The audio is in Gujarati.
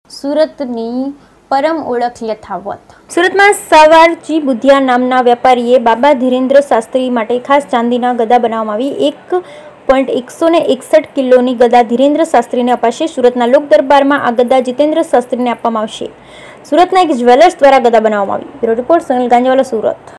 સુરતની પરમ ઓળખ યથાવત। સુરતમાં સવારજી બુધિયા નામના વેપારીએ બાબા ધીરેન્દ્ર શાસ્ત્રી માટે ખાસ ચાંદીના ગદા બનાવવામાં આવી। 1.161 કિલોની ગદા ધીરેન્દ્ર શાસ્ત્રીને અપાશે। સુરતના લોક દરબારમાં આ ગદા જીતેન્દ્ર શાસ્ત્રીને આપવામાં આવશે। સુરતના એક જ્વેલર્સ દ્વારા ગદા બનાવવામાં આવી। Bureau report Sunil Ganjawala, Surat.